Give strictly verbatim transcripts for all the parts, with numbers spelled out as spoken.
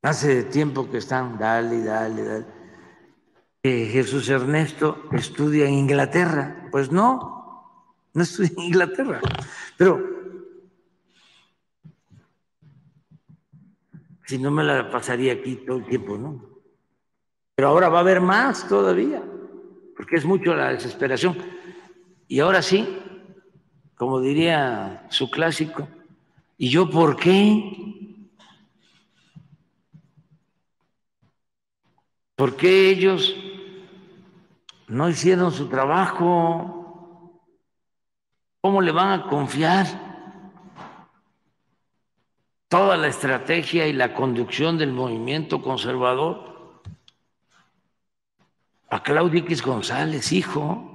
Hace tiempo que están, dale, dale, dale. Que Jesús Ernesto estudia en Inglaterra. Pues no, no estudia en Inglaterra. Pero si no me la pasaría aquí todo el tiempo, ¿no? Pero ahora va a haber más todavía, porque es mucho la desesperación. Y ahora sí, como diría su clásico, ¿y yo por qué? ¿Por qué ellos no hicieron su trabajo? ¿Cómo le van a confiar toda la estrategia y la conducción del movimiento conservador a Claudio X González, hijo?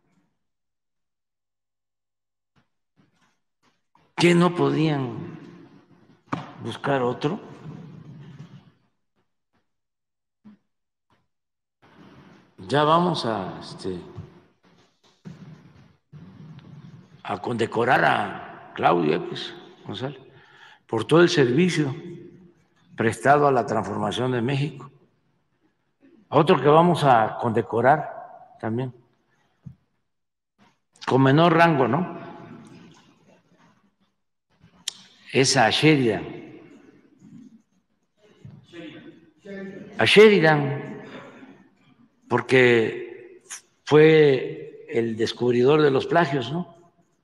¿Que no podían buscar otro? Ya vamos a, este, a condecorar a Claudio X González por todo el servicio prestado a la transformación de México. Otro que vamos a condecorar también, con menor rango, ¿no? Es a Sheridan. A Sheridan, porque fue el descubridor de los plagios, ¿no?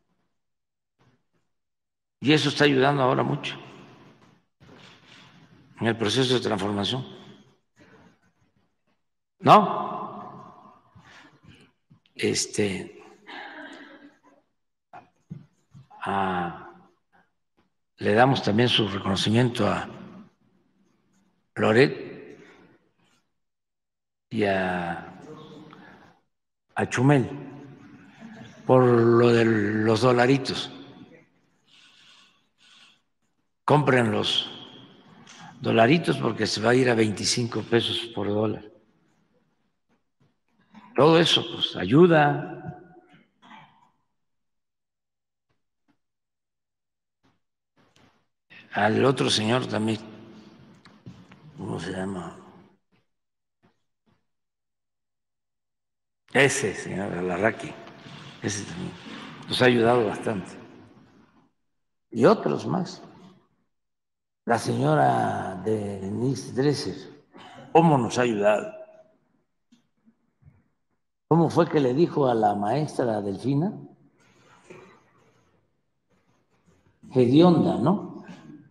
Y eso está ayudando ahora mucho en el proceso de transformación. ¿No? Este, a, le damos también su reconocimiento a Loret y a, a Chumel por lo de los dolaritos. Compren los dolaritos porque se va a ir a veinticinco pesos por dólar. Todo eso pues ayuda. Al otro señor también, ¿cómo se llama? Ese señor Alarraqui, ese también nos ha ayudado bastante. Y otros más. La señora Denise Dresser, ¿cómo nos ha ayudado? ¿Cómo fue que le dijo a la maestra Delfina? Hedionda, ¿no?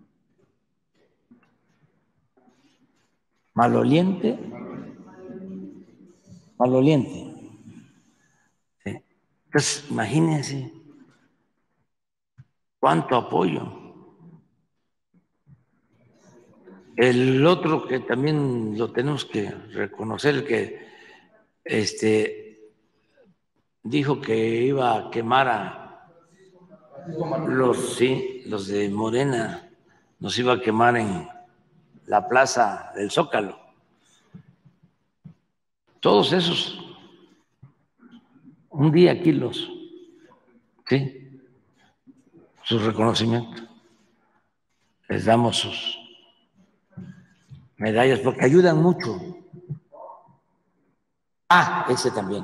Maloliente. Maloliente. Sí. Entonces, imagínense cuánto apoyo. El otro que también lo tenemos que reconocer, el que este, dijo que iba a quemar a los, sí, los de Morena, nos iba a quemar en la plaza del Zócalo. Todos esos, un día aquí los, sí, su reconocimiento. Les damos sus medallas porque ayudan mucho. Ah, ese también.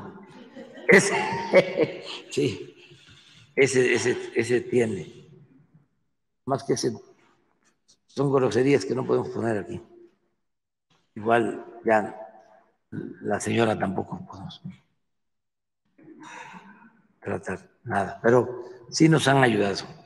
Ese, sí, ese, ese, ese tiene. Más que ese, son groserías que no podemos poner aquí. Igual ya la señora tampoco podemos tratar nada, pero sí nos han ayudado.